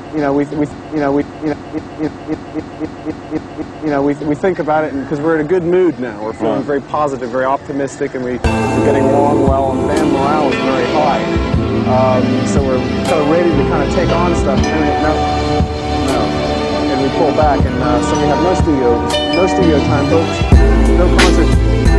we think about it, and because we're in a good mood now, we're feeling very positive, very optimistic, and we're getting along well, and band morale is very high. So we're kind of ready to kind of take on stuff. And we pull back, and so we have no studio time, folks. No concerts.